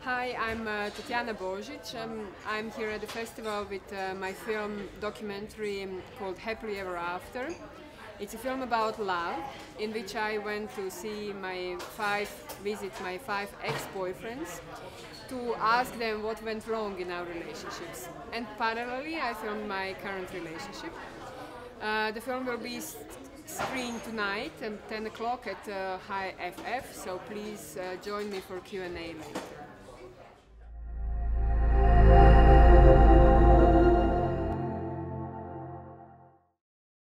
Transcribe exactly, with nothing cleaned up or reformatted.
Hi, I'm uh, Tatajana Božić. Um, I'm here at the festival with uh, my film documentary um, called Happily Ever After. It's a film about love, in which I went to see my five, visit my five ex-boyfriends to ask them what went wrong in our relationships. And parallelly, I filmed my current relationship. Uh, the film will be screened tonight at ten o'clock at uh, High F F, so please uh, join me for Q and A later.